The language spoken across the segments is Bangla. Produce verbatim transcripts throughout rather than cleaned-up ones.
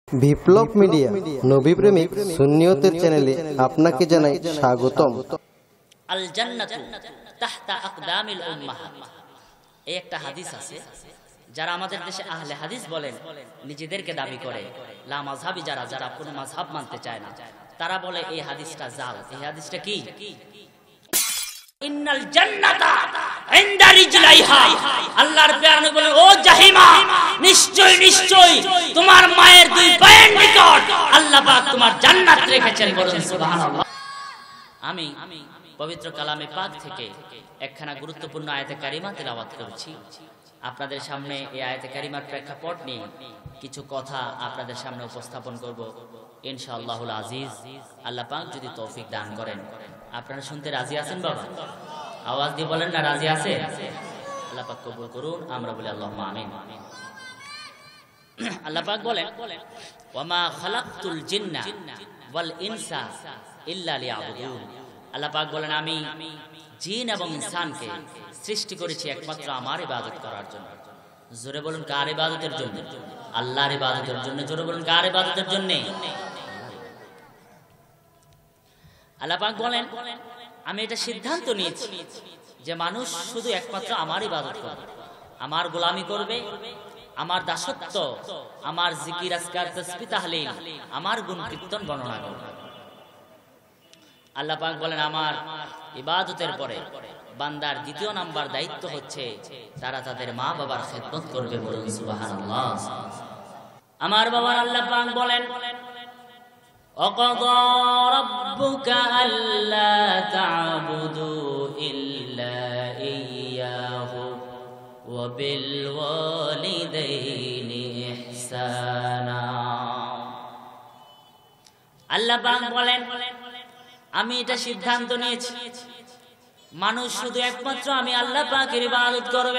বিপ্লব মিডিয়া নবী প্রেমিক সুন্নিয়তের চ্যানেলে আপনাকে জানাই স্বাগতম। আল জান্নাতু তাহতা আকদামিল উম্মাহাত, এই একটা হাদিস আছে। যারা আমাদের দেশে আহলে হাদিস বলেন, নিজেদেরকে দাবি করে লা মাযহাবি, যারা যারা কোনো মাযহাব মানতে চায় না, তারা বলে এই হাদিসটা জাল। এই হাদিসটা কি? ইন্নাল জান্নাতা ইনদা রিজলাইহা, আল্লাহর প্রিয় নবী বলেন, ও জাহিমা, নিশ্চয় নিশ্চয় তোমার মায়ের দুই পায়ের নিকট আল্লাহ পাক তোমার জান্নাত রেখেছেন। বলেন সুবহানাল্লাহ। আমি পবিত্র কালামে পাক থেকে একখানা গুরুত্বপূর্ণ আয়াতে কারিমা তেলাওয়াত করেছি। আপনাদের সামনে এই আয়াতে কারিমার প্রেক্ষাপট নিয়ে কিছু কথা আপনাদের সামনে উপস্থাপন করব ইনশাআল্লাহুল আজিজ। আল্লাহ পাক যদি তৌফিক দান করেন। আপনারা শুনতে রাজি আছেন বাবা? আওয়াজ দিয়ে বলেন না রাজি আছে? আল্লাহ পাক কবুল করুন, আমরা বলি আল্লাহুম্মা আমিন। আল্লাহ পাক বলেন, ওয়ামা খালাকতুল জিন্না ওয়াল ইনসা ইল্লা লিয়াবুদুন। আল্লাহ পাক বলেন, আমি জিন এবং ইনসানকে সৃষ্টি করেছি একমাত্র আমার ইবাদত করার জন্য। জোরে বলুন, কার ইবাদতের জন্য? আল্লাহর ইবাদতের জন্য। জোরে বলুন, কার ইবাদতের জন্য? আল্লাহ পাক বলেন, আমি এটা সিদ্ধান্ত নিয়েছি যে মানুষ শুধু একমাত্র আমার ইবাদত করবে, আমার গোলামি করবে, আমার দাসত্ব, আমার জিকির আজকার তাসবিহ তাহলিল, আমার গুণ কীর্তন বর্ণনা করবে। আল্লাহ পাক বলেন, আমার ইবাদতের পরে বান্দার দ্বিতীয় নাম্বার দায়িত্ব হচ্ছে তারা তাদের মা বাবার খেদমত করবে। বলুন সুবহানাল্লাহ। আমার বাবার আল্লাহ পাক বলেন, وَقَضَى رَبُّكَ أَلَّا تَعْبُدُوا إِلَّا إِيَّاهُ وَبِالْوَالِدَيْنِ إِحْسَانًا। আল্লাহ পাক বলেন, আমি এটা সিদ্ধান্ত নিয়েছি মানুষ শুধু একমাত্র আমি আল্লাহ পাকের ইবাদত করবে।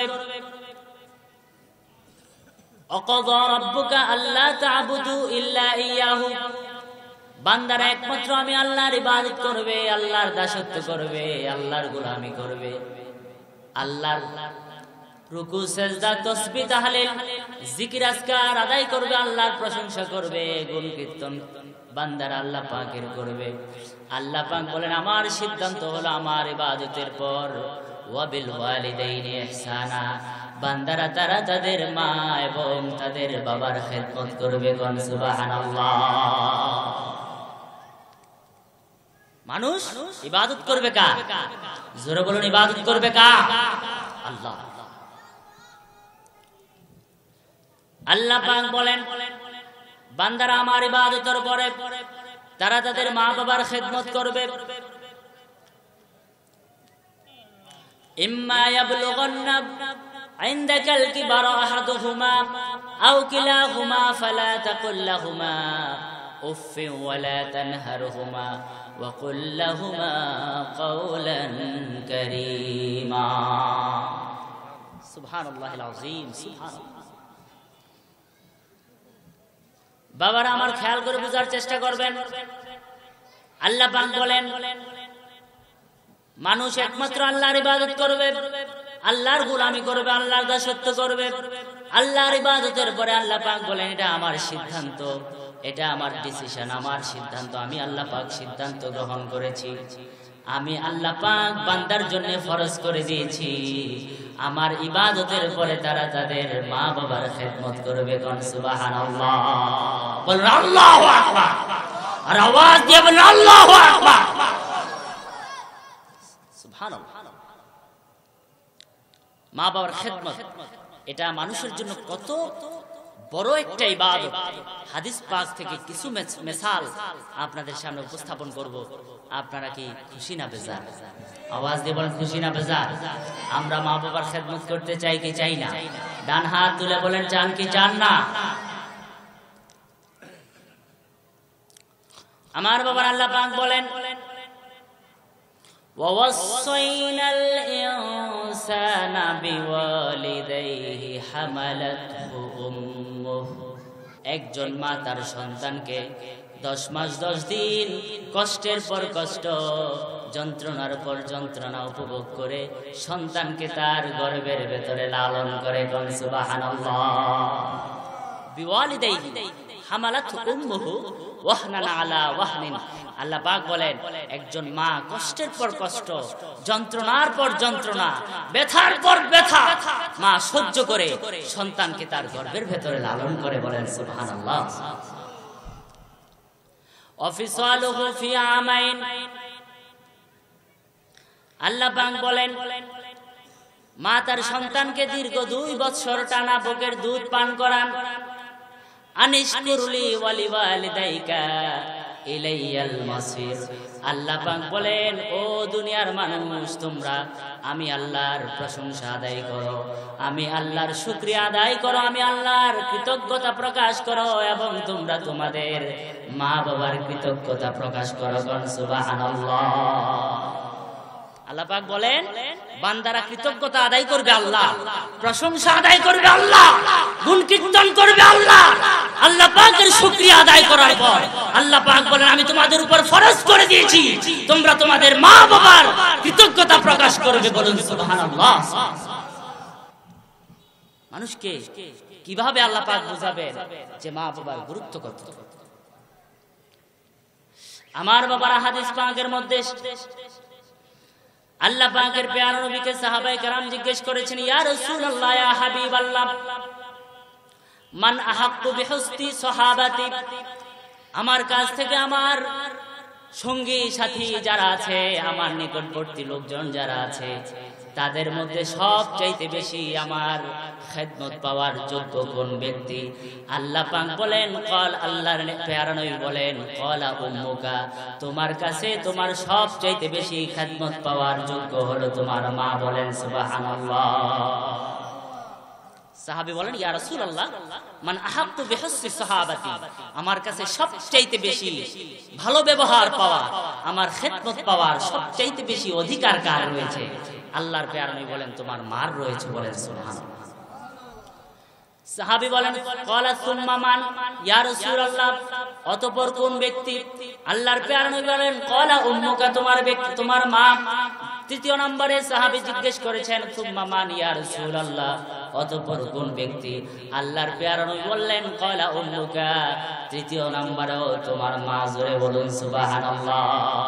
وَقَضَى رَبُّكَ أَلَّا تَعْبُدُوا إِلَّا إِيَّاهُ, বান্দারা একমাত্র আমি আল্লাহর ইবাদত করবে, আল্লাহর দাসত্ব করবে, আল্লাহর গোলামি করবে, আল্লাহর রুকু সেজদা তাসবিহ তাহলিল জিকির আজকার আদায় করবে, আল্লাহর প্রশংসা করবে, গুণ কীর্তন বান্দারা আল্লাহ পাকের করবে। আল্লাহ পাক বলেন, আমার সিদ্ধান্ত হলো আমার ইবাদতের পর ওয়া বিল ওয়ালিদাইনি ইহসানা, বান্দারা তারা তাদের মা এবং তাদের বাবার খেদমত করবে। কোন সুবহানাল্লাহ। মানুষ ইবাদত করবে কার? জোরে বলুন, ইবাদত করবে কার? আল্লাহ। আল্লাহ পাক বলেন, বান্দারা আমার ইবাদতের পরে তারা তাদের মা বাবার খেদমত করবে। ইম্মা ইয়াবলুগান্না ইনদাকাল কিবারা আহাদুহুমা আও কিলাহুমা ফালা তাকুল লাহুমা উফফিন ওয়ালা তানহারহুমা وَقُلْ لَهُمَا قَوْلًا كَرِيمًا। সুবহানাল্লাহিল আযীম। সুবহানাল্লাহ। বাবারা আমার খেয়াল করে বোঝার চেষ্টা করবেন। আল্লাহ পাক বলেন, মানুষ একমাত্র আল্লাহর ইবাদত করবে, আল্লাহর গোলামি করবে, আল্লাহর দাসত্ব করবে। আল্লাহর ইবাদতের পরে আল্লাহ পাক বলেন, এটা আমার সিদ্ধান্ত, এটা আমার ডিসিশন, আমার সিদ্ধান্ত। আমি আল্লাহ পাক সিদ্ধান্ত গ্রহণ করেছি। আমি আল্লাহ পাক বান্দার জন্য ফরজ করে দিয়েছি আমার ইবাদতের পরে তারা তাদের মা বাবার খেদমত করবে। কোন সুবহানাল্লাহ। বলুন আল্লাহু আকবার। আর আওয়াজ দিয়ে বলুন আল্লাহু আকবার। সুবহানাল্লাহ। মা বাবার খেদমত এটা মানুষের জন্য কত বড় একটা ইবাদত। হাদিস পাক থেকে কিছু মিসাল আপনাদের সামনে উপস্থাপন করব। আপনারা কি খুশি না বেজার? আওয়াজ দিয়ে বলেন, খুশি না বেজার? আমরা মা বাবার খেদমত করতে চাই কি চাই না? ডান হাত তুলে বলেন, চান কি চান না? আমার বাবার আল্লাহ পাক বলেন, وَوَصَّيْنَا الْإِنسَانَ بِوَالِدَيْهِ حَمَلَتْهُ أُمُّهُ, একজন মা তার সন্তানকে দশ মাস দশ দিন কষ্টের পর কষ্ট, যন্ত্রণার পর যন্ত্রণা উপভোগ করে সন্তানকে তার গর্ভের ভেতরে লালন করে। কোন সুবহানাল্লাহ। বিওয়ালিদাইহি হামালাতহু উম্মুহু ওয়াহনান আলা ওয়াহনিন। আল্লাহ পাক বলেন একজন মা কষ্টের পর কষ্ট, যন্ত্রণার পর যন্ত্রণা, ব্যথার পর ব্যথা মা সহ্য করে সন্তানকে তার গর্ভের ভেতরে লালন করে। বলেন সুবহানাল্লাহ। অফিসালুহু ফি আমাইন। আল্লাহ পাক বলেন মা তার সন্তানকে দীর্ঘ দুই বছর টানা বুকের দুধ পান করান। আনিশকুরলি ওয়ালি ওয়ালিদাইকা ইলাইয়াল মাসির। আল্লাহ পাক বলেন ও দুনিয়ার মানুষ, তোমরা আমি আল্লাহর প্রশংসা আদায় করো, আমি আল্লাহর শুকরিয়া আদায় করো, আমি আল্লাহর কৃতজ্ঞতা প্রকাশ করো এবং তোমরা তোমাদের মা বাবার কৃতজ্ঞতা প্রকাশ করো। সুবহানাল্লাহ। আল্লাহ পাক বলেন বান্দারা কৃতজ্ঞতা আদায় করবে আল্লাহ, প্রশংসা আদায় করবে আল্লাহ, গুণ কীর্তন করবে আল্লাহ। আল্লাহ পাকের শুকরিয়া আদায় করার পর আল্লাহ পাক বলেন আমি তোমাদের উপর ফরজ করে দিয়েছি তোমরা তোমাদের মা বাবার কৃতজ্ঞতা প্রকাশ করবে। বলুন সুবহানাল্লাহ। মানুষকে কিভাবে আল্লাহ পাক বুঝাবেন যে মা বাবার গুরুত্ব কত। আমার বাবারা হাদিস পাকের মধ্যে আল্লাহ পাকের প্যারা নবীকে সাহাবায়ে কেরাম জিজ্ঞেস করেছেন ইয়া রাসূলুল্লাহ ইয়া হাবিবাল্লাহ মান আহাক্কু বিহুসনি সাহাবাতি। আমার কাছ থেকে আমার সঙ্গী সাথী যারা আছে, আমার নিকটবর্তী লোকজন যারা আছে, তাদের মধ্যে সবচাইতে বেশি আমার খেদমত পাওয়ার যোগ্য কোন ব্যক্তি? আল্লাহ পাক বলেন কল আল্লাহর প্যারা নবী বলেন কলা উম্মুকা, তোমার কাছে তোমার সবচাইতে বেশি খেদমত পাওয়ার যোগ্য হলো তোমার মা। বলেন সুবহানাল্লাহ। সাহাবী বলেন ইয়া রাসূলুল্লাহ মান আহাক্কু বিহুসনি সাহাবাতি, আমার কাছে সবচাইতে বেশি ভালো ব্যবহার পাওয়া, আমার খেদমত পাওয়ার সবচাইতে বেশি অধিকার কার রয়েছে? আল্লাহর প্যারা নবী বলেন তোমার মার রয়েছে। বলেন সুবহানাল্লাহ। সাহাবী বলেন ক্বালা সুম্মা মান ইয়া রাসূলুল্লাহ, অতঃপর কোন ব্যক্তি? আল্লাহর প্যারা নবী বলেন ক্বালা উম্মুকা, তোমার ব্যক্তি তোমার মা। তৃতীয় নম্বরে সাহাবী জিজ্ঞেস করেছেন সুম্মা মান ইয়া রাসূলুল্লাহ, অতঃপর কোন ব্যক্তি? আল্লাহর প্যারা নবী বললেন ক্বালা উম্মুকা, তৃতীয় নম্বরেও তোমার মা। জোরে বলুন সুবহানাল্লাহ।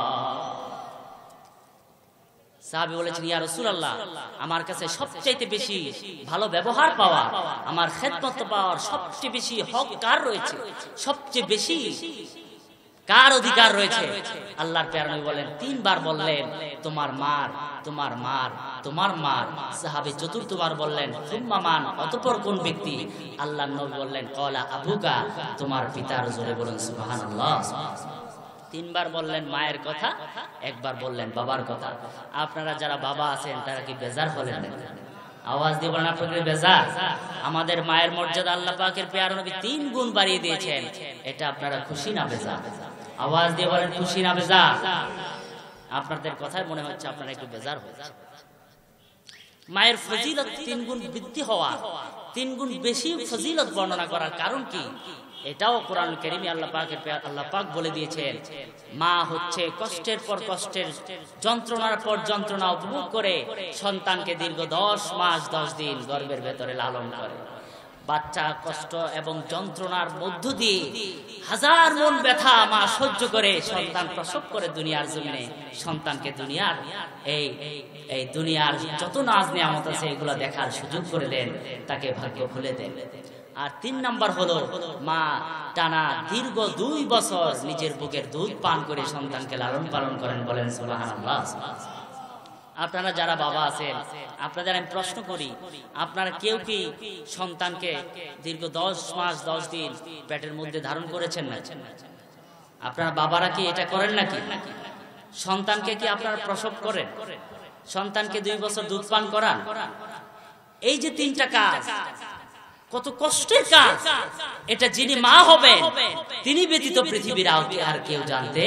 সাহাবী বলেছেন ইয়া রাসূলুল্লাহ, আমার কাছে সবচেয়ে বেশি ভালো ব্যবহার পাওয়া, আমার খেদমত পাওয়ার সবচেয়ে বেশি হক কার রয়েছে? সবচেয়ে বেশি কার অধিকার রয়েছে? আল্লাহর প্যারা নবী বলেন তিনবার বললেন তোমার মার, তোমার মার, তোমার মার। সাহাবী চতুর্থবার বললেন সুম্মা মান, অতঃপর কোন ব্যক্তি? আল্লাহর নবী বললেন ক্বালা আবুকা, তোমার পিতার। জোরে বলুন সুবহানাল্লাহ। তিনবার বললেন মায়ের কথা, একবার বললেন বাবার কথা। আপনারা যারা বাবা আছেন তারা কি বেজার হলেন না? আওয়াজ দিয়ে বলেন আপনাদের বেজার? আমাদের মায়ের মর্যাদা আল্লাহ পাকের প্যারা নবী তিন গুণ বাড়িয়ে দিয়েছেন, এটা আপনারা খুশি না বেজার? আওয়াজ দিয়ে বলেন খুশি না বেজার? আপনাদের কথায় মনে হচ্ছে আপনারা একটু বেজার হয়েছে। মায়ের ফজিলত তিন গুণ বৃদ্ধি হওয়া, তিন গুণ বেশি ফজিলত বর্ণনা করার কারণ কি? এটাও কোরআন কারীমে আল্লাহ পাকের আল্লাহ পাক বলে দিয়েছেন মা হচ্ছে কষ্টের পর কষ্টের, যন্ত্রণার পর যন্ত্রণা উপভোগ করে সন্তানকে দীর্ঘ দশ মাস দশ দিন গর্ভের ভেতরে লালন করে। বাচ্চা কষ্ট এবং যন্ত্রণার মধ্য দিয়ে হাজার মন ব্যথা মা সহ্য করে সন্তান প্রসব করে দুনিয়ার জমিনে সন্তানকে দুনিয়ার এই এই দুনিয়ার যত নাজ নিয়ামত আছে এগুলো দেখার সুযোগ করে দেন, তাকে ভাগ্য খুলে দেন। আর তিন নাম্বার হলো মা টানা দীর্ঘ দুই বছর নিজের বুকের দুধ পান করে সন্তানকে লালন পালন করেন। বলেন সুবহানাল্লাহ। আপনারা যারা বাবা আছেন আপনাদের আমি প্রশ্ন করি, আপনারা কেউ কি সন্তানকে দীর্ঘ দশ মাস দশ দিন পেটের মধ্যে ধারণ করেছেন না? আপনারা বাবারা কি এটা করেন নাকি? সন্তানকে কি আপনারা প্রসব করেন? সন্তানকে দুই বছর দুধ পান করান? এই যে তিনটা কাজ কত কষ্টের কাজ, এটা যিনি মা হবেন তিনি ব্যতীত পৃথিবীর আর কেউ জানতে।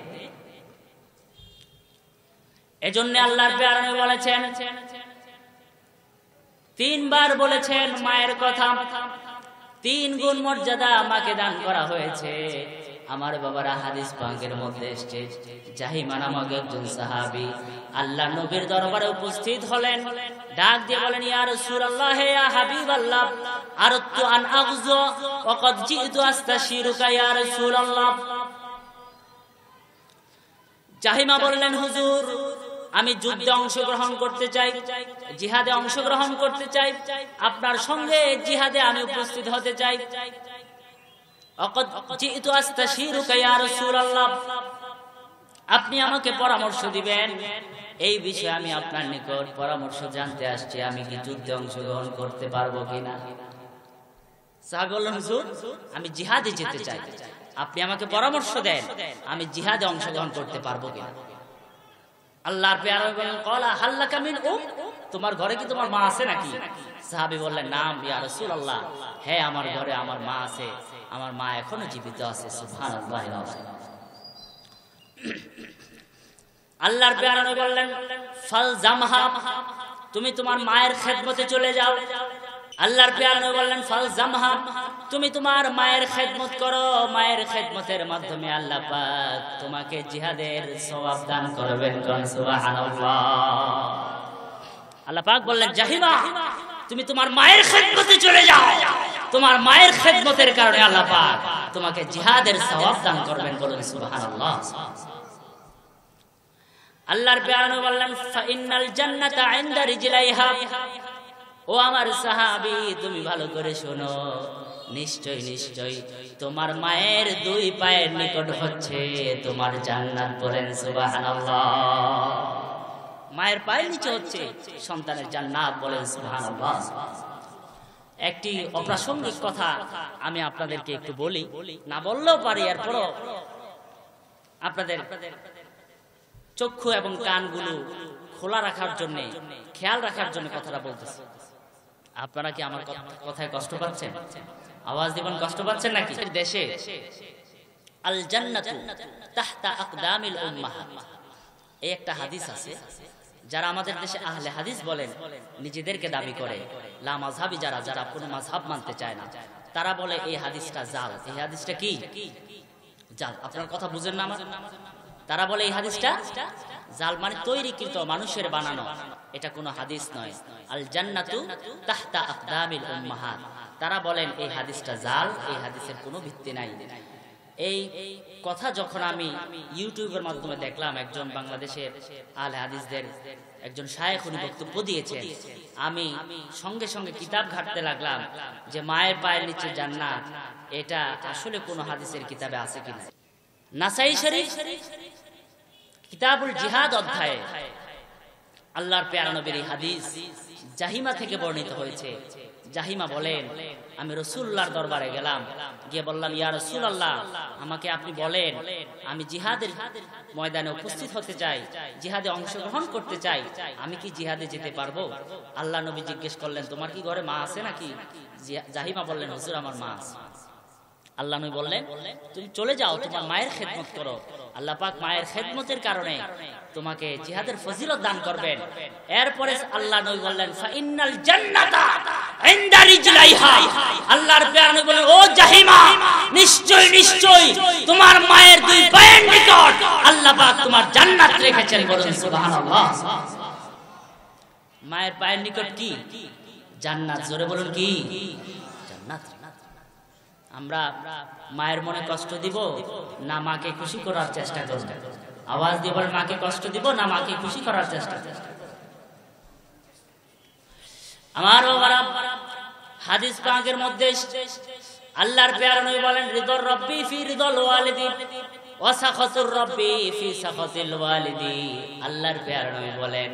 এজন্য আল্লাহর প্যারা নবী বলেছেন, তিনবার বলেছেন মায়ের কথা, তিন গুণ মর্যাদা মাকে দান করা হয়েছে। আমার বাবারা হাদিস পাকের মধ্যে এসেছে জাহিমা নামক একজন সাহাবী আল্লাহ নবীর দরবারে উপস্থিত হলেন, ডাক দিয়ে বলেন ইয়া রাসূলুল্লাহ ইয়া হাবিবাল্লাহ আরাদতু আন আগযু ওয়া ক্বাদ জিতু আস্তাশিরুকা ইয়া রাসূলুল্লাহ। জাহিমা বললেন হুজুর আমি যুদ্ধে অংশগ্রহণ করতে চাই, জিহাদে অংশগ্রহণ করতে চাই, আপনার সঙ্গে জিহাদে আমি উপস্থিত হতে চাই। আপনি আমাকে পরামর্শ দিবেন, এই বিষয়ে আমি আপনার নিকট পরামর্শ জানতে আসছি, আমি কি যুদ্ধে অংশগ্রহণ করতে পারবো কিনা। সাহাবী বললেন হুজুর আমি জিহাদে যেতে চাই, আপনি আমাকে পরামর্শ দেন আমি জিহাদে অংশগ্রহণ করতে পারবো কিনা। আল্লাহর পেয়ারা বলেন ক্বালা হাল্লাকা মিন উম, তোমার ঘরে কি তোমার মা আছে নাকি? সাহাবী বললেন নাম ইয়া রাসূলুল্লাহ, হ্যাঁ আমার ঘরে আমার মা আছে, আমার মা এখনো জীবিত আছে। সুবহানাল্লাহ। আল্লাহর পেয়ারা বললেন ফালজামহা, তুমি তোমার মায়ের খেদমতে চলে যাও। আল্লাহর পেয়ারা বললেন ফালজামহা, তুমি তোমার মায়ের খেদমত করো, মায়ের খেদমতের মাধ্যমে আল্লাহ পাক তোমাকে জিহাদের সওয়াব দান করবেন। সুবহানাল্লাহ। আল্লাহ পাক বললেন জাহিমা তুমি তোমার মায়ের খেদমতে চলে যাও, তোমার মায়ের খেদমতের কারণে আল্লাহ পাক তোমাকে জিহাদের সওয়াব দান করবেন। বলুন সুবহানাল্লাহ। আল্লাহর পেয়ারা বললেন ফাইনাল জান্নাতা ইনদা রিজলাইহা, ও আমার সাহাবী তুমি ভালো করে শোনো, নিশ্চয় নিশ্চয় তোমার মায়ের দুই পায়ের নিকট হচ্ছে তোমার জান্নাত। বলেন সুবহানাল্লাহ। মায়ের পায়ের নিচে হচ্ছে সন্তানের জান্নাত। বলেন সুবহানাল্লাহ। একটি অপ্রাসঙ্গিক কথা আমি আপনাদেরকে একটু বলি, না বললেও পারি, এরপরও আপনাদের চক্ষু এবং কানগুলো খোলা রাখার জন্য, খেয়াল রাখার জন্য কথাটা বলতেছি। আপনারা কি আমার কথায় কষ্ট পাচ্ছেন? আওয়াজ দিবেন, কষ্ট পাচ্ছেন নাকি? দেশে আল জান্নাতু তাহতা আকদামিল উম্মাহাত, এই একটা হাদিস আছে। যারা আমাদের দেশে আহলে হাদিস বলেন, নিজেদেরকে দাবি করে, লা মাযহাবি যারা, যারা কোনো মাযহাব মানতে চায় না, তারা বলে এই হাদিসটা জাল। এই হাদিসটা কি? জাল। আপনার কথা বুঝেন না আমার? তারা বলে এই হাদিসটা জাল, মানে তৈরিকৃত, মানুষের বানানো, এটা কোনো হাদিস নয়। আল জান্নাতু তাহতা আকদামিল উম্মাহাত, তারা বলেন এই হাদিসটা জাল, এই হাদিসের কোনো ভিত্তি নাই। এই কথা যখন আমি ইউটিউবের মাধ্যমে দেখলাম, একজন বাংলাদেশের আহলে হাদিসদের একজন শায়েখ উনি বক্তব্য দিয়েছেন, আমি সঙ্গে সঙ্গে কিতাব ঘাটতে লাগলাম যে মায়ের পায়ের নিচে জান্নাত, এটা আসলে কোনো হাদিসের কিতাবে আছে কিনা। নাসাই শরীফ কিতাবুল জিহাদ অধ্যায়ে আল্লাহর পেয়ারা নবীর হাদিস জাহিমা থেকে বর্ণিত হয়েছে। জাহিমা বলেন আমি রাসূলুল্লাহর দরবারে গেলাম, গিয়ে বললাম ইয়া রাসূলুল্লাহ আমাকে আপনি বলেন, আমি জিহাদের ময়দানে উপস্থিত হতে চাই, জিহাদে অংশগ্রহণ করতে চাই, আমি কি জিহাদে যেতে পারবো? আল্লাহ নবী জিজ্ঞেস করলেন তোমার কি ঘরে মা আছে নাকি? জাহিমা বললেন হুজুর আমার মা আছে। আল্লাহ নবী বললেন তুমি চলে যাও, তোমার মায়ের খেদমত করো, আল্লাহ পাক মায়ের খেদমতের কারণে তোমাকে জিহাদের ফজিলত দান করবেন। এরপরে আল্লাহ নবী বললেন ফাইনাল জান্নাতা ইনদা রিজলাইহা, আল্লাহর পেয়ারা নবী বলেন ও জাহিমা নিশ্চয় নিশ্চয় তোমার মায়ের দুই পায়ের নিকট আল্লাহ পাক তোমার জান্নাত রেখেছেন। বলেন সুবহানাল্লাহ। মায়ের পায়ের নিকট কি? জান্নাত। জোরে বলুন কি? জান্নাত। আমরা মায়ের মনে কষ্ট দিব না মাকে খুশি করার চেষ্টা করব? আওয়াজ দিয়ে বলেন মাকে কষ্ট দিব না মাকে খুশি করার চেষ্টা? আমার বাবারা হাদিস পাকের মধ্যে আল্লাহর পেয়ারা নবী বলেন রিদর রব্বি ফি রিদল ওয়ালিদি ওয়া সাখাতুর রব্বি ফি সাখাতিল ওয়ালিদি। আল্লাহর পেয়ারা নবী বলেন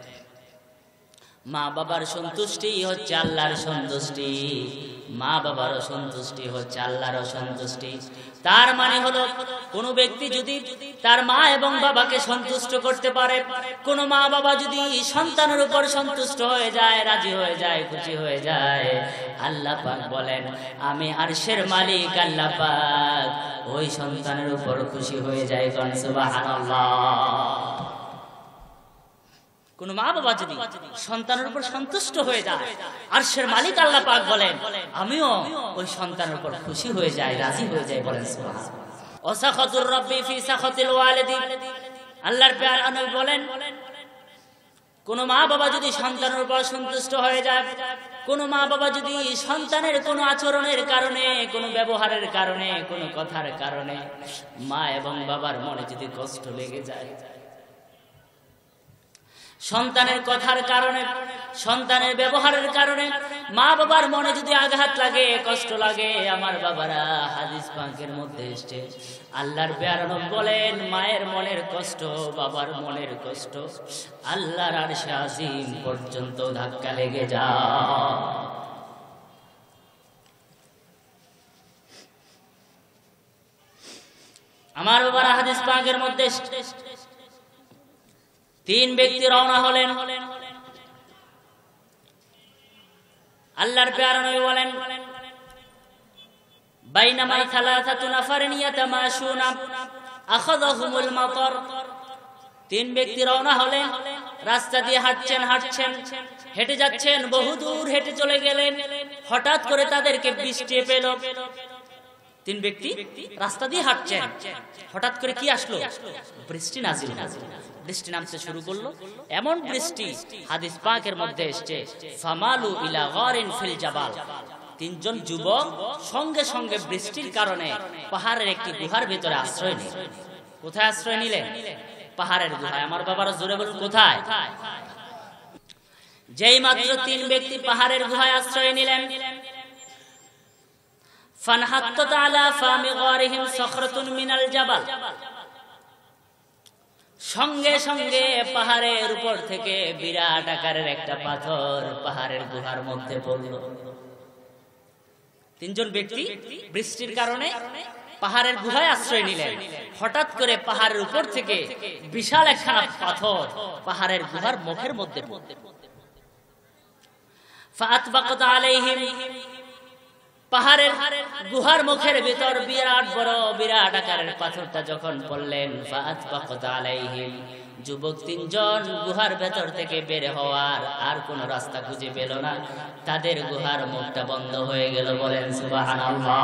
মা বাবার সন্তুষ্টি হচ্ছে আল্লাহর সন্তুষ্টি, মা বাবার সন্তুষ্টি হচ্ছে আল্লাহর সন্তুষ্টি। তার মানে হলো কোন ব্যক্তি যদি তার মা এবং বাবাকে সন্তুষ্ট করতে পারে, কোন মা বাবা যদি সন্তানের উপর সন্তুষ্ট হয়ে যায়, রাজি হয়ে যায়, খুশি হয়ে যায়, আল্লাহ পাক বলেন আমি আরশের মালিক আল্লাহ পাক ওই সন্তানের উপর খুশি হয়ে যায়। সুবহানাল্লাহ। কোন মা বাবা যদি সন্তানের উপর সন্তুষ্ট হয়ে যায়, আরশের মালিক আল্লাহ পাক বলেন আমিও ওই সন্তানের উপর খুশি হয়ে যাই, রাজি হয়ে যাই। বলেন সুবহানাল্লাহ। ওয়াসাখাতুর রাব্বি ফি সাখাতিল ওয়ালিদি। আল্লাহর প্যারা নবী বলেন, কোন মা বাবা যদি সন্তানের উপর সন্তুষ্ট হয়ে যায়, কোন মা বাবা যদি সন্তানের কোন আচরণের কারণে, কোন ব্যবহারের কারণে, কোন কথার কারণে মা এবং বাবার মনে যদি কষ্ট লেগে যায়, সন্তানের কথার কারণে, সন্তানের ব্যবহারের কারণে মা বাবার মনে যদি আঘাত লাগে, কষ্ট লাগে, আমার বাবারা, হাদিস পাকের মধ্যে এসেছে আল্লাহর প্যারা নবী বলেন, মায়ের মনের কষ্ট, বাবার মনের কষ্ট আল্লাহর আরশে আজিম পর্যন্ত ধাক্কা লেগে যায়। আমার বাবারা, হাদিস পাকের মধ্যে তিন ব্যক্তি রওনা হলেন। আল্লাহর প্যারা নবী বলেন, বাইনামা সালাসাতু নাফারিন ইয়াতামাশুনা আখাযাহুমুল মাতার। তিন ব্যক্তি রওনা হলেন, রাস্তা দিয়ে হাঁটছেন হাঁটছেন হেঁটে যাচ্ছেন, বহু দূর হেঁটে চলে গেলেন, হঠাৎ করে তাদেরকে বৃষ্টি পেল। তিন ব্যক্তি রাস্তা দিয়ে হাঁটছেন, হঠাৎ করে কি আসলো? বৃষ্টি নাজিল হলো। বৃষ্টি নামতে শুরু করলো, এমন বৃষ্টি হাদিস পাকের মধ্যে এসেছে, ফামালু ইলা গারিন ফিল জাবাল। তিনজন যুবক সঙ্গে সঙ্গে বৃষ্টির কারণে পাহাড়ের একটি গুহার ভিতরে আশ্রয় নিলেন। কোথায় আশ্রয় নিলেন? পাহাড়ের গুহায়। আমার বাবারা জোরে বলুন, কোথায়? যেই মাত্র তিন ব্যক্তি পাহাড়ের গুহায় আশ্রয় নিলেন, ফানহাত্তাত আলা ফামি গারিহিম সাখরাতুন মিনাল জাবাল। সঙ্গে সঙ্গে পাহাড়ের উপর থেকে বিরাট আকারের একটা পাথর পাহাড়ের গুহার মধ্যে পড়ল। তিনজন ব্যক্তি বৃষ্টির কারণে পাহাড়ের গুহায় আশ্রয় নিলেন, হঠাৎ করে পাহাড়ের উপর থেকে বিশাল একখানা পাথর পাহাড়ের গুহার মুখের মধ্যে পড়ল। ফাআতবাকাত আলাইহিম, পাহাড়ের গুহার মুখের ভিতর বিরাট বড় বিরাট আকারের পাথরটা যখন পড়লেন, ফাআতবাকাত আলাইহিম, যুবক তিনজন গুহার ভেতর থেকে বের হওয়ার আর কোন রাস্তা খুঁজে পেল না, তাদের গুহার মুখটা বন্ধ হয়ে গেল। বলেন সুবহানাল্লাহ।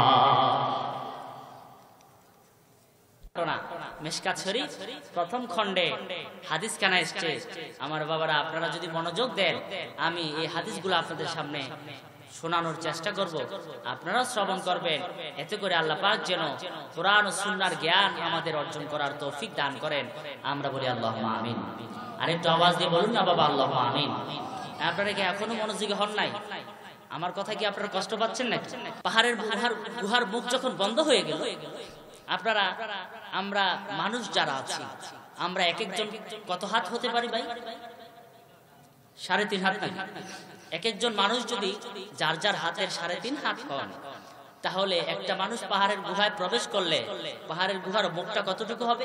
মিশকাত শরীফ প্রথম খণ্ডে হাদিস কানা এসেছে। আমার বাবারা, আপনারা যদি মনোযোগ দেন, আমি এই হাদিসগুলো আপনাদের সামনে শোনানোর চেষ্টা করব, আপনারা শ্রবণ করবেন। এতে করে আল্লাহ পাক যেন কোরআন ও সুন্নাহর জ্ঞান আমাদের অর্জন করার তৌফিক দান করেন। আমরা বলি আল্লাহুম্মা আমিন। আর একটু আওয়াজ দিয়ে বলুন না বাবা, আল্লাহুম্মা আমিন। আপনারা কি এখনো মনোযোগী হন নাই? আমার কথা কি আপনারা কষ্ট পাচ্ছেন নাকি? পাহাড়ের গুহার গুহার মুখ যখন বন্ধ হয়ে গেল, আপনারা, আমরা মানুষ যারা আছি, আমরা এক একজন কত হাত হতে পারি ভাই? সাড়ে তিন হাত নাকি? এক একজন মানুষ যদি যার যার হাতের সাড়ে তিন হাত হন, তাহলে একটা মানুষ পাহাড়ের গুহায় প্রবেশ করলে পাহাড়ের গুহার মুখটা কতটুকু হবে?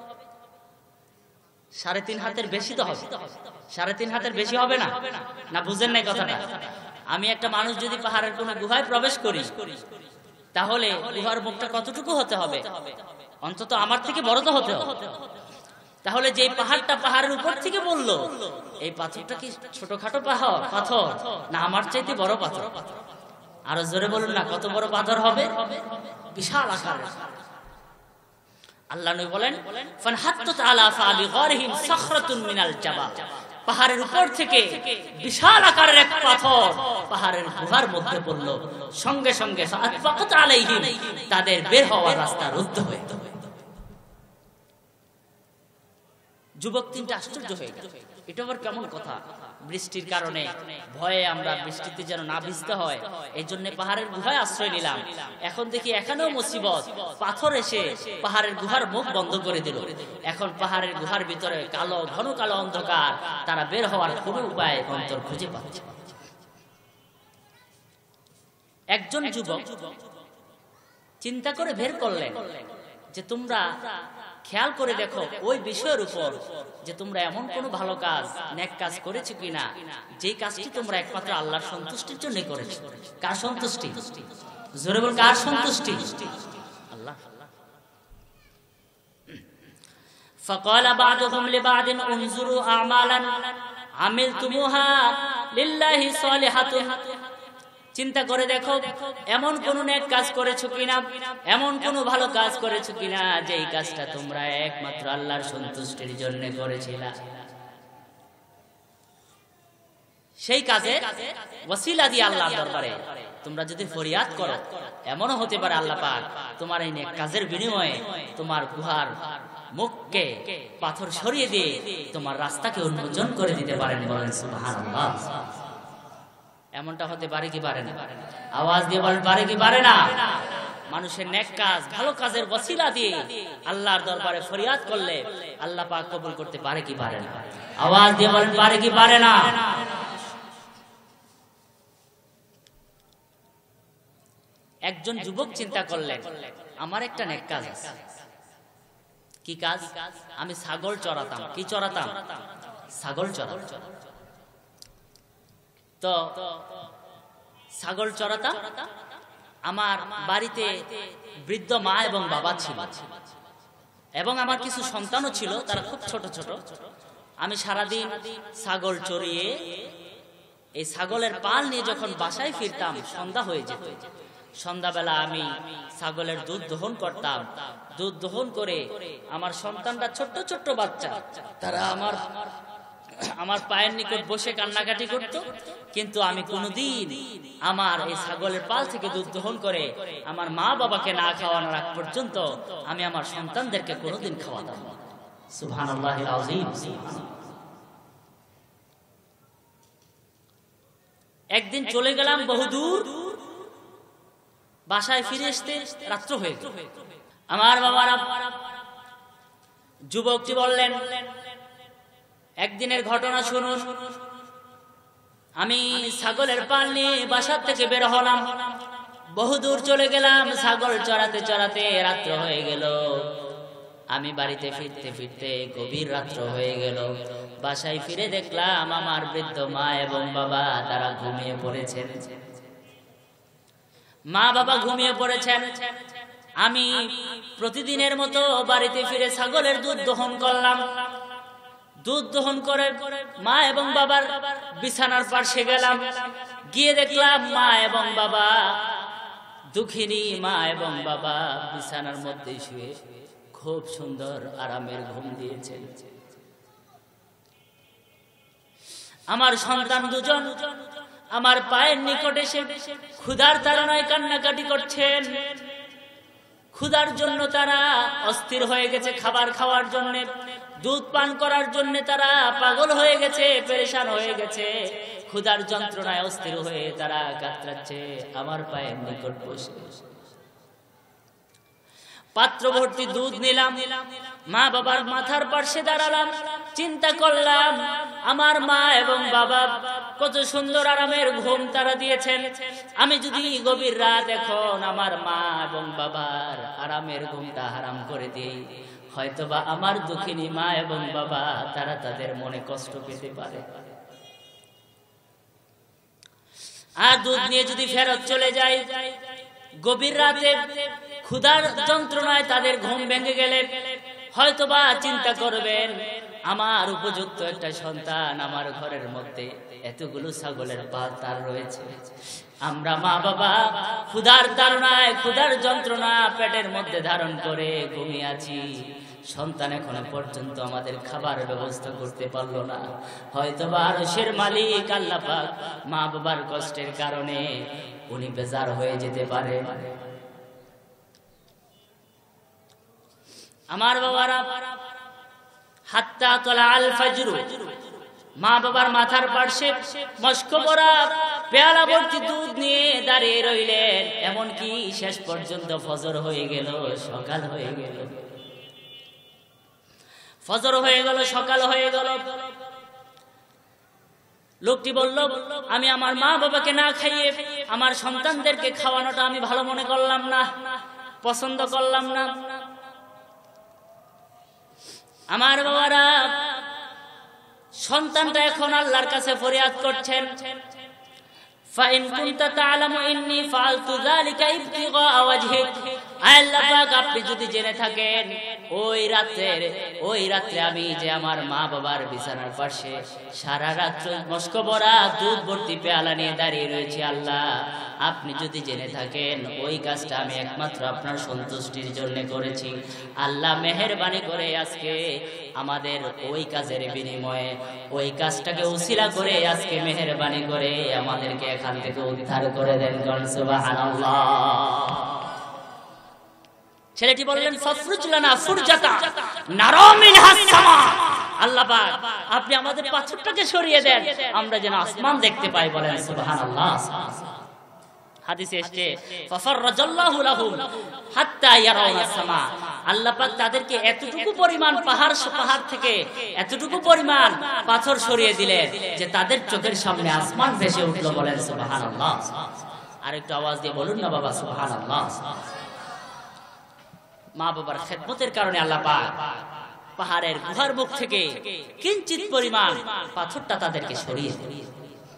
সাড়ে তিন হাতের বেশি তো হবে। সাড়ে তিন হাতের বেশি হবে না? না বুঝেন নাই কথাটা? আমি একটা মানুষ যদি পাহাড়ের কোন গুহায় প্রবেশ করি, তাহলে গুহার মুখটা কতটুকু হতে হবে? অন্তত আমার থেকে বড় তো হতে হবে। তাহলে যে পাহাড়টা পাহাড়ের উপর থেকে বললো, এই পাথরটা কি ছোটখাটো পাহাড় পাথর, না আমার চাইতে বড় পাথর? আরো জোরে বলুন না, কত বড় পাথর হবে? বিশাল আকারের। আল্লাহ নবী বলেন, ফানহাত্তাত আলা ফাবি গারিহিম সাখরাতুন মিনাল জাবাল। পাহাড়ের উপর থেকে বিশাল আকারের এক পাথর পাহাড়ের গুহার মধ্যে পড়ল, সঙ্গে সঙ্গে ফাআতবাকাত আলাইহিম, তাদের বের হওয়ার রাস্তা রুদ্ধ হয়ে গেল। যুবক তিনটা আশ্চর্য হয়ে গেল, এটা আবার কেমন কথা? বৃষ্টির কারণে ভয়ে আমরা বৃষ্টিতে যেন না ভিজতে হয়, এই জন্য পাহাড়ের গুহায় আশ্রয় নিলাম। এখন দেখি এখানেও মুসিবত, পাথর এসে পাহাড়ের গুহার মুখ বন্ধ করে দিল। এখন পাহাড়ের গুহার ভিতরে কালো, ঘন কালো অন্ধকার, তারা বের হওয়ার কোনো উপায় অন্তর খুঁজে পাচ্ছে। একজন যুবক চিন্তা করে বের করলেন যে তোমরা খেয়াল করে দেখো ওই বিষয়ের উপর যে তোমরা এমন কোন ভালো কাজ, নেক কাজ করেছো কিনা, যে কাজটি তোমরা একমাত্র আল্লাহর সন্তুষ্টির জন্য করেছো। কার সন্তুষ্টি? জোরে বল, কার সন্তুষ্টি? আল্লাহ। فقال بعضهم لبعض انظروا اعمالا عملتموها لله صالحة চিন্তা করে দেখো এমন কোন নেক কাজ করেছো কিনা, এমন কোন ভালো কাজ করেছো কিনা যেই কাজটা তোমরা একমাত্র আল্লাহর সন্তুষ্টির জন্য করেছিলা। সেই কাজে ওসিলা দিয়ে আল্লাহর দরবারে তোমরা যদি ফরিয়াদ করো, এমনও হতে পারে আল্লাহ পাক তোমার এই নেক কাজের বিনিময়ে তোমার গুহার মুখকে পাথর সরিয়ে দিয়ে তোমার রাস্তাকে উন্মোচন করে দিতে পারেন। বলেন সুবহানাল্লাহ। এমনটা হতে পারে কি পারে না? আওয়াজ দিয়ে বলেন পারে কি পারে না? মানুষের নেক কাজ ভালো কাজের ওসিলা দিয়ে আল্লাহর দরবারে ফরিয়াদ করলে আল্লাহ পাক কবুল করতে পারে কি পারে না? আওয়াজ দিয়ে বলেন পারে কি পারে না? একজন যুবক চিন্তা করলেন আমার একটা নেক কাজ আছে। কি কাজ? আমি ছাগল চড়াতাম। কি চড়াতাম? ছাগল চড়াতাম। তো ছাগল চড়াতাম। আমার বাড়িতে বৃদ্ধ মা এবং বাবা ছিল এবং আমার কিছু সন্তানও ছিল, তারা খুব ছোট ছোট। আমি সারাদিন ছাগল চড়িয়ে এই ছাগলের পাল নিয়ে যখন বাসায় ফিরতাম সন্ধ্যা হয়ে যেত। সন্ধ্যাবেলা আমি ছাগলের দুধ দহন করতাম। দুধ দহন করে আমার সন্তানরা ছোট্ট ছোট্ট বাচ্চা, তারা আমার আমার পায়ের নিকট বসে কান্নাকাটি করত, কিন্তু আমি কোনোদিন আমার এই ছাগলের পাল থেকে দুধ দহন করে আমার মা বাবাকে না খাওয়ানোর আগ পর্যন্ত আমি আমার সন্তানদেরকে কোনোদিন খাওয়াতাম না। সুবহানাল্লাহিল আযীম। একদিন চলে গেলাম বহুদূর, বাসায় ফিরে আসতে রাত্র হয়ে গেল। আমার বাবারা যুবকটি বললেন একদিনের ঘটনা শুনুন। আমি ছাগলের পাল নিয়ে বাসার থেকে বের হলাম, বহুদূর চলে গেলাম, ছাগল চড়াতে চড়াতে রাত্র হয়ে গেল। আমি বাড়িতে ফিরতে ফিরতে গভীর রাত্র হয়ে গেল। বাসায় ফিরে দেখলাম আমার বৃদ্ধ মা এবং বাবা তারা ঘুমিয়ে পড়েছেন। মা বাবা ঘুমিয়ে পড়েছেন। আমি প্রতিদিনের মতো বাড়িতে ফিরে ছাগলের দুধ দহন করলাম। দুধ দহন করে মা এবং বাবার বিছানার পাশে গেলাম। গিয়ে দেখলাম মা এবং বাবা, দুঃখিনী মা এবং বাবা বিছানার মধ্যে শুয়ে খুব সুন্দর আরামের ঘুম দিয়েছেন। আমার সন্তান দুজন আমার পায়ের নিকটে এসে ক্ষুধার তাড়নায় কান্নাকাটি করছেন। ক্ষুধার জন্য তারা অস্থির হয়ে গেছে, খাবার খাওয়ার জন্য, দুধ পান করার জন্য তারা পাগল হয়ে গেছে, পেরেশান হয়ে গেছে। ক্ষুধার যন্ত্রণায় অস্থির হয়ে তারা কাতরাচ্ছে আমার পায়ের নিকট বসে। পাত্র ভর্তি দুধ নিলাম, মা বাবার মাথার পাশে দাঁড়ালাম। চিন্তা করলাম আমার মা এবং বাবা কত সুন্দর আরামের ঘুম তারা দিয়েছেন। আমি যদি গভীর রাত এখন আমার মা এবং বাবার আরামের ঘুমটা হারাম করে দিই, হয়তোবা আমার দুঃখিনী মা এবং বাবা তারা তাদের মনে কষ্ট পেতে পারে। আর দুধ নিয়ে যদি ফেরত চলে যায়, গভীর রাতে ক্ষুধার যন্ত্রণায় তাদের ঘুম ভেঙে গেলে হয়তোবা চিন্তা করবেন আমার উপযুক্ত একটা সন্তান আমার ঘরের মধ্যে, এতগুলো ছাগলের পাল তার রয়েছে। আমরা মা বাবা ক্ষুধার তাড়নায় ক্ষুধার যন্ত্রণা পেটের মধ্যে ধারণ করে ঘুমিয়ে আছি, সন্তান এখনো পর্যন্ত আমাদের খাবার ব্যবস্থা করতে পারলো না। হয়তোবা আরশের মালিক আল্লাহ পাক মা বাবার কষ্টের কারণে উনি বেজার হয়ে যেতে পারে। আমার বাবারা হাত্তা তলা আল ফজর, মা বাবার মাথার পাশে মস্ক ভরা পেয়ালা ভর্তি দুধ নিয়ে দাঁড়িয়ে রইলেন, এমনকি শেষ পর্যন্ত ফজর হয়ে গেল, সকাল হয়ে গেল। ফজর হয়ে গেল, সকাল হয়ে গেল। লোকটি বলল আমি আমার মা বাবাকে না খাইয়ে আমার সন্তানদেরকে খাওয়ানোটা আমি ভালো মনে করলাম না, পছন্দ করলাম না। আমার বাবারা সন্তানটা এখন আল্লাহর কাছে ফরিয়াদ করছেন, ফাইন কুনতা তা'লামু ইন্নী ফাআলতু যালিকা ইবতিগা ওয়াজহিক, আল্লাহ পাক আপনি যদি জেনে থাকেন ওই রাতের ওই রাতে আমি যে আমার মা বাবার বিছানার পাশে সারা রাত মস্ক ভরা দুধ ভর্তি পেয়ালা নিয়ে দাঁড়িয়ে রয়েছি, আল্লাহ আপনি যদি জেনে থাকেন ওই কাজটা আমি একমাত্র আপনার সন্তুষ্টির জন্য করেছি, আল্লাহ মেহেরবানি করে আজকে আমাদের ওই কাজের বিনিময়ে ওই কাজটাকে উসিলা করে আজকে মেহেরবানি করে আমাদেরকে এখান থেকে উদ্ধার করে দেন। সুবহানাল্লাহ। ছেলেটি বললেন ফাফরুজ লানা ফুরজাতা নারা মিনহাস সামা, আল্লাহ পাক আপনি আমাদের পাথরটাকে সরিয়ে দেন আমরা যেন আসমান দেখতে পাই। বলেন সুবহানাল্লাহ। হাদিসে এসেছে ফাফররাজাল্লাহু লাহুম হাত্তা ইয়ারাউনাস সামা, আল্লাহ পাক তাদেরকে এতটুকু পরিমাণ পাহাড় পাহাড় থেকে এতটুকু পরিমাণ পাথর সরিয়ে দিলেন যে তাদের চোখের সামনে আসমান ভেসে উঠলো। বলেন সুবহানাল্লাহ। আরেকটু আওয়াজ দিয়ে বলুন না বাবা সুবহানাল্লাহ। মা বাবার খেদমতের কারণে আল্লাহ পাক পাহাড়ের গুহার মুখ থেকে কিঞ্চিত পরিমাণ পাথরটা তাদেরকে সরিয়ে দিলেন।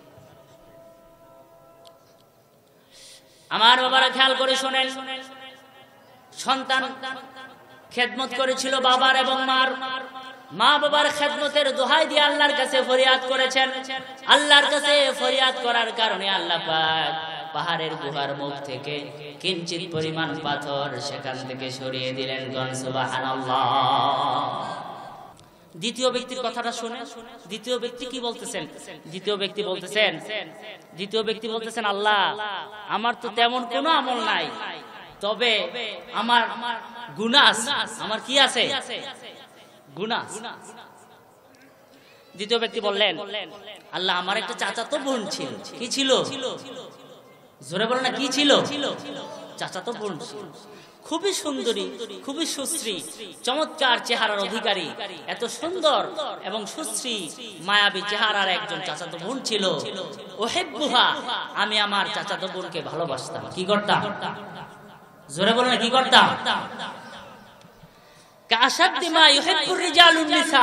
আমার বাবারা খেয়াল করে শোনেন, সন্তান খেদমত করেছিল বাবার এবং মার, মা বাবার খেদমতের দোহাই দিয়ে আল্লাহর কাছে ফরিয়াদ করেছেন। আল্লাহর কাছে ফরিয়াদ করার কারণে আল্লাহ পাক পাহাড়ের গুহার মুখ থেকে কিঞ্চিত পরিমাণ পাথর সেখান থেকে সরিয়ে দিলেন। সুবহানাল্লাহ। দ্বিতীয় ব্যক্তির কথাটা শুনে দ্বিতীয় ব্যক্তি কি বলতেছেন? দ্বিতীয় ব্যক্তি বলতেছেন দ্বিতীয় ব্যক্তি বলতেছেন আল্লাহ আমার তো তেমন কোনো আমল নাই, তবে আমার গুনাহ আছে। আমার কি আছে? গুনাহ। দ্বিতীয় ব্যক্তি বললেন আল্লাহ আমার একটা চাচাতো বোন ছিল। কি ছিল? জোরে বলো না, কি ছিল? চাচাতো বোন ছিল, খুবই সুন্দরী, খুবই সুশ্রী, চমৎকার চেহারার অধিকারী, এত সুন্দর এবং সুশ্রী মায়াবী চেহারার একজন চাচাতো বোন ছিল। ওহিব্বুহা, আমি আমার চাচাতো বোনকে ভালোবাসতাম। কি করতাম? জোরে বলো না, কি করতাম? কাশাদ্দি মা ইউহিব্বুর রিজালুন নিসা,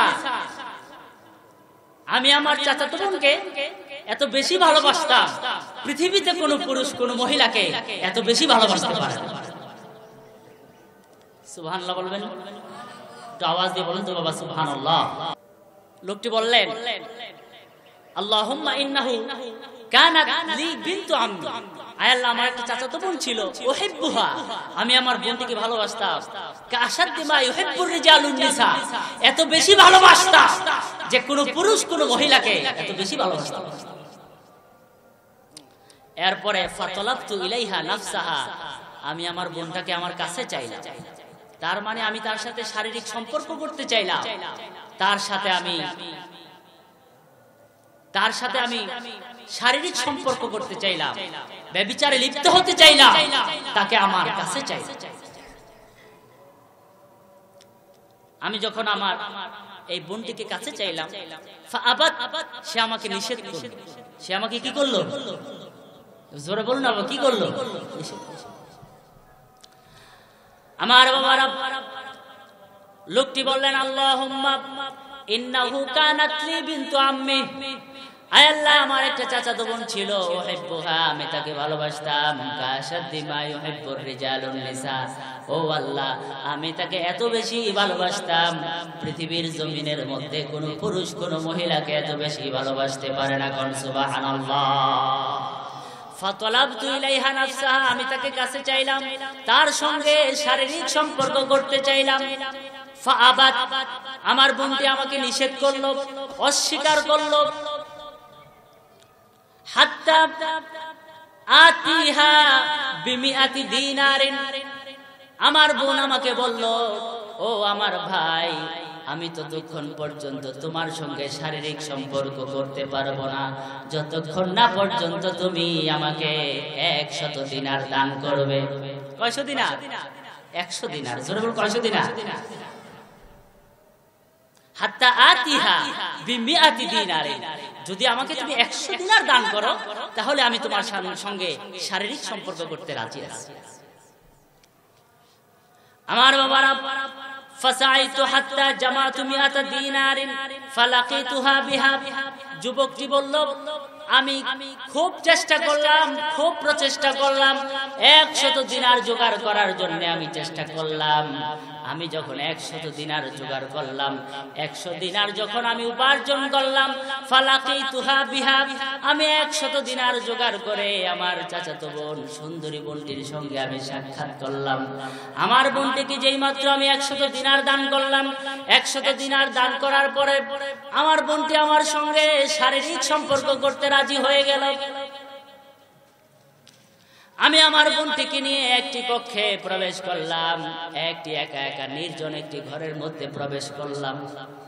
আমি আমার চাচাতো বোনকে এত বেশি ভালোবাসতাম, পৃথিবীতে কোন পুরুষ কোন মহিলাকে এত বেশি ভালোবাসতে পারে না। সুবহানাল্লাহ বলবেন, একটু আওয়াজ দিয়ে বলুন তো বাবা সুবহানাল্লাহ। লোকটি বললেন আল্লাহুম্মা ইন্নাহু কানাত লি বিনতু আম্মি, আয় আল্লাহ আমার একটা চাচাতো বোন ছিল, ওহিব্বুহা, আমি আমার বোনটিকে ভালোবাসতাম, কাশাদ্দি মা ইউহিব্বুর রিজালুন নিসা, এত বেশি ভালোবাসতাম যে কোন পুরুষ কোন মহিলাকে এত বেশি ভালোবাসতাম। এরপরে ফাতালাবতু ইলাইহা নাফসাহা, আমি আমার বোনটাকে আমার কাছে চাইলাম, তার মানে আমি তার সাথে শারীরিক সম্পর্ক করতে চাইলাম, তার সাথে আমি তার সাথে আমি শারীরিক সম্পর্ক করতে চাইলাম, ব্যভিচারে লিপ্ত হতে চাইলাম, তাকে আমার কাছে চাইলাম। আমি যখন আমার এই বোনটিকে কাছে চাইলাম, ফাআবাত, সে আমাকে নিষেধ করল। সে আমাকে কি করলো? জোরে বলুন না, কি করলো? আমার বাবারা, লোকটি বললেন আল্লাহুম্মা ইন্নাহু কানাত লি বিনতু আম্মি, আয় আল্লাহ আমার একটা চাচাতো বোন ছিল, ওহিব্বুহা, আমি তাকে ভালোবাসতাম, কাশাদ্দি মা ইউহিব্বুর রিজালুন নিসা, ও আল্লাহ আমি তাকে এত বেশি ভালোবাসতাম, পৃথিবীর জমিনের মধ্যে কোন পুরুষ কোন মহিলাকে এত বেশি ভালোবাসতে পারে না। কোন সুবহানাল্লাহ। ফাতালাবতু ইলাইহা নাফসাহা, আমি তাকে কাছে চাইলাম, তার সঙ্গে শারীরিক সম্পর্ক করতে চাইলাম, ফাআবাত, আমার বোনটি আমাকে নিষেধ করলো, অস্বীকার করলো, হাত্তা আতিহা বিমিআতি দিনারিন, আমার বোন আমাকে বলল ও আমার ভাই আমি ততক্ষণ পর্যন্ত তোমার সঙ্গে শারীরিক সম্পর্ক করতে পারবো না যতক্ষণ না পর্যন্ত তুমি আমাকে একশত দিনার দান করবে। কয়শো দিনার? একশো দিনার। জোরে বল, কয়শো দিনার? হাত্তা আতিহা বিমিআতি দিনারিন, যদি আমাকে তুমি একশো দিনার দান করো তাহলে আমি তোমার সঙ্গে শারীরিক সম্পর্ক করতে রাজি আছি। আমার বাবারা, ফাসাইতু হাত্তা জামাতু মিআতা দিনারিন ফালাকিতুহা বিহা, যুবকটি বলল আমি খুব চেষ্টা করলাম, খুব প্রচেষ্টা করলাম, একশত দিনার জোগাড় করার জন্য আমি চেষ্টা করলাম। আমি যখন একশত দিনার জোগাড় করলাম, একশো দিনার যখন আমি উপার্জন করলাম, ফালাকিতুহা বিহা, আমি একশত দিনার জোগাড় করে আমার চাচাতো বোন সুন্দরী বোনটির সঙ্গে আমি সাক্ষাৎ করলাম। আমার বোনটিকে যেই মাত্র আমি একশত দিনার দান করলাম, একশত দিনার দান করার পরে আমার বোনটি আমার সঙ্গে শারীরিক সম্পর্ক করতে রাজি হয়ে গেল। আমি আমার বোনটিকে নিয়ে একটি কক্ষে প্রবেশ করলাম, একটি একা একা নির্জন একটি ঘরের মধ্যে প্রবেশ করলাম।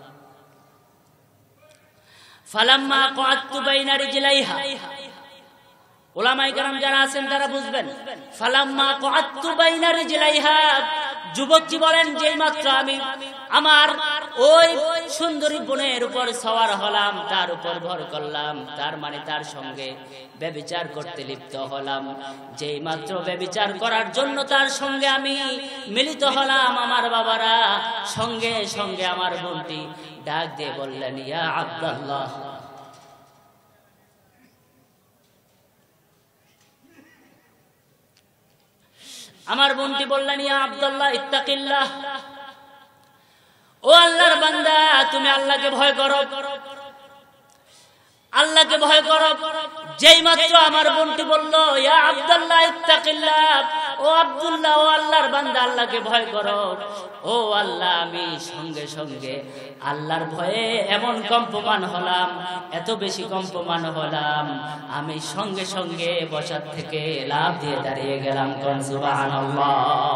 ফালাম্মা কাআতু বাইনা রিজলাইহা, উলামায়ে কেরাম যারা আছেন তারা বুঝবেন। ফালাম্মা কাআতু বাইনা রিজলাইহা, যুবকটি বলেন যেই মাত্র আমি আমার ওই সুন্দরী বোনের উপর সওয়ার হলাম, তার উপর ভর করলাম, তার মানে তার সঙ্গে ব্যভিচার করতে লিপ্ত হলাম। যেই মাত্র ব্যভিচার করার জন্য তার সঙ্গে আমি মিলিত হলাম, আমার বাবারা সঙ্গে সঙ্গে আমার বোনটি ডাক দিয়ে বললেন, ইয়া আব্দুল্লাহ, আমার বোনটি বললেন, ইয়া আব্দুল্লাহ ইত্তাকিল্লাহ, ও আল্লাহর বান্দা তুমি আল্লাহকে ভয় করো, আল্লাহকে ভয় করো। যেই মাত্র আমার বোনটি বলল, ইয়া আব্দুল্লাহ ইত্তাকিল্লাহ, ও আব্দুল্লাহ, ও আল্লাহর বান্দা আল্লাহকে ভয় করো, ও আল্লাহ, আমি সঙ্গে সঙ্গে আল্লাহর ভয়ে এমন কম্পমান হলাম, এত বেশি কম্পমান হলাম, আমি সঙ্গে সঙ্গে বসার থেকে লাফ দিয়ে দাঁড়িয়ে গেলাম। কোন সুবহানাল্লাহ।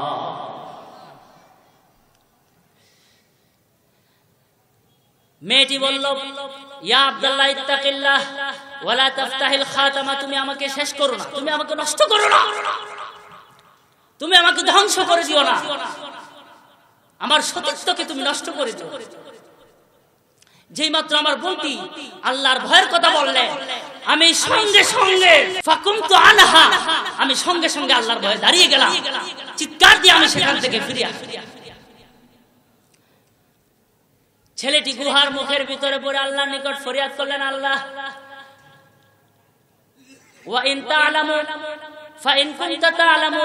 মেয়েটি বলল, ইয়া আব্দুল্লাহ ইত্তাকিল্লাহ ওয়ালা তাফতাহিল খাতামা, তুমি আমাকে শেষ করো না, তুমি আমাকে নষ্ট করো না, তুমি আমাকে ধ্বংস করে দিও না, আমার সতীত্বকে তুমি নষ্ট করে দিও। যেই মাত্র আমার বোনটি আল্লাহর ভয়ের কথা বললেন, আমি সঙ্গে সঙ্গে ফাকুমতু আনহা, আমি সঙ্গে সঙ্গে আল্লাহর ভয়ে দাঁড়িয়ে গেলাম, চিৎকার দিয়ে আমি সেখান থেকে ফিরে আসলাম। ছেলেটি গুহার মুখের ভিতরে পড়ে আল্লাহর নিকট ফরিয়াদ করলেন, আল্লাহ, ওয়া ইন তা'লামু ফা ইন কুনতা তা'লামু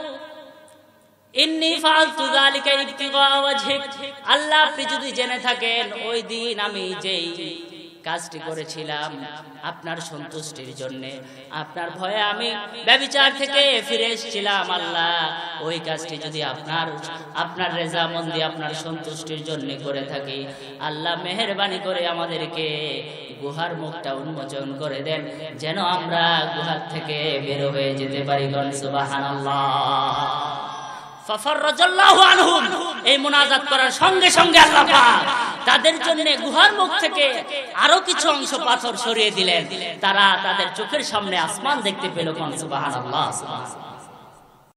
ইন্নী ফাআলতু যালিকা ইবতিগা ওয়াজহিক, আল্লাহ আপনি যদি জেনে থাকেন ওই দিন আমি যেই কাজটি করেছিলাম আপনার সন্তুষ্টির জন্য, আপনার ভয়ে আমি ব্যভিচার থেকে ফিরে এসেছিলাম, আল্লাহ ওই কাজটি যদি আপনার আপনার রেজামন্দি আপনার সন্তুষ্টির জন্য করে থাকি, আল্লাহ মেহেরবানি করে আমাদেরকে গুহার মুখটা উন্মোচন করে দেন, যেন আমরা গুহার থেকে বের হয়ে যেতে পারি। সুবহানাল্লাহ। ফাফাররাজাল্লাহু আনহুম, এই মুনাজাত করার সঙ্গে সঙ্গে আল্লাহ পাক তাদের জন্য গুহার মুখ থেকে আরো কিছু অংশ পাথর সরিয়ে দিলেন, তারা তাদের চোখের সামনে আসমান দেখতে পেল। সুবহানাল্লাহ।